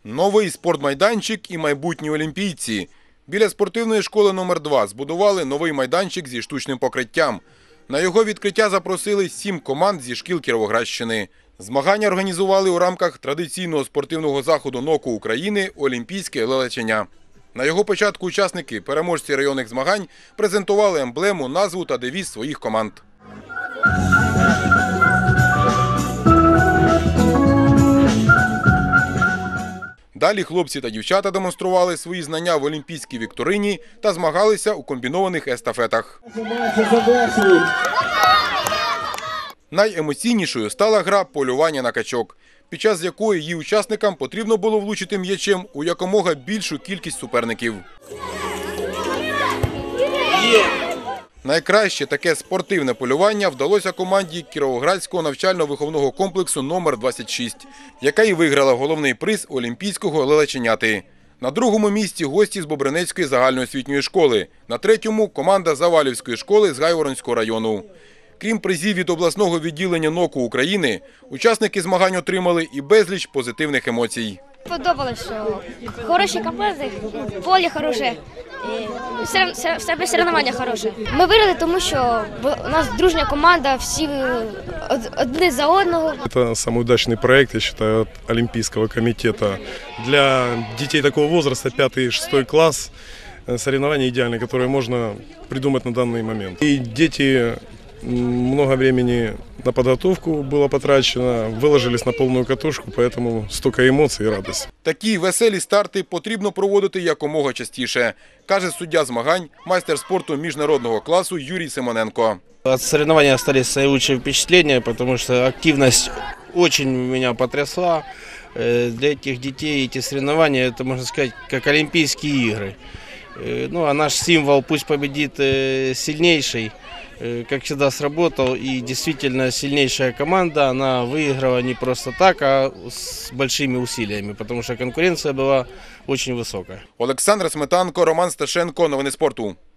Новий спортмайданчик і майбутні олімпійці. Біля спортивної школи номер 2 збудували новий майданчик зі штучним покриттям. На його відкриття запросили 7 команд зі шкіл Кіровоградщини. Змагання організували у рамках традиційного спортивного заходу НОКу України «Олімпійське лелечення». На його початку учасники, переможці районних змагань, презентували емблему, назву та девіз своїх команд. Далі хлопці та дівчата демонстрували свої знання в олімпійській вікторині та змагалися у комбінованих естафетах. Найемоційнішою стала гра «Полювання на качок», під час якої її учасникам потрібно було влучити м'ячем у якомога більшу кількість суперників. Найкраще таке спортивне полювання вдалося команді Кіровоградського навчально-виховного комплексу номер 26, яка і виграла головний приз олімпійського лелеченяти. На другому місці гості з Бобринецької загальноосвітньої школи, на третьому – команда Завалівської школи з Гайворонського району. Крім призів від обласного відділення НОКу України, учасники змагань отримали і безліч позитивних емоцій. Подобалось, що хороші команди, поле хороше, соревновання хороше. Ми виграли, тому що у нас дружня команда, всі одне за одного. Это самый удачный проект, я считаю, от Олимпийского комитета. Для детей такого возраста, 5-6 класс, соревнования идеальные, которые можно придумать на данный момент. И дети, много времени на подготовку было потрачено, выложились на полную катушку, поэтому столько эмоций и радости. Такі веселі старти потрібно проводити якомога частіше, каже суддя змагань, майстер спорту міжнародного класу Юрій Симоненко. От соревнований остались наилучшие впечатления, потому что активность очень меня потрясла. Для этих детей эти соревнования, это, можно сказать, как Олимпийские игры. Ну, а наш символ «Пусть победит сильнейший», как всегда, сработал, и действительно сильнейшая команда, она выиграла не просто так, а с большими усилиями, потому что конкуренция была очень высокая. Олександр Сметанко, Роман Сташенко. Новини спорту.